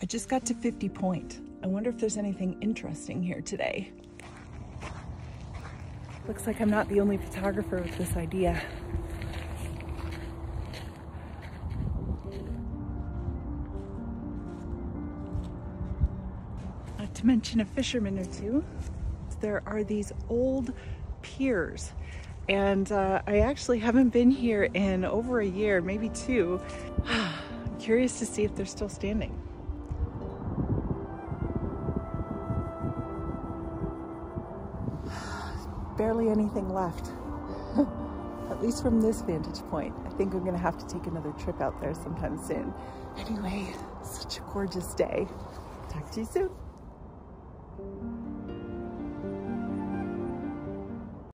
just got to 50 Point. I wonder if there's anything interesting here today. Looks like I'm not the only photographer with this idea. Not to mention a fisherman or two. There are these old piers, and I actually haven't been here in over a year, maybe 2. I'm curious to see if they're still standing. Barely anything left, at least from this vantage point. I think I'm gonna have to take another trip out there sometime soon. Anyway, such a gorgeous day. Talk to you soon.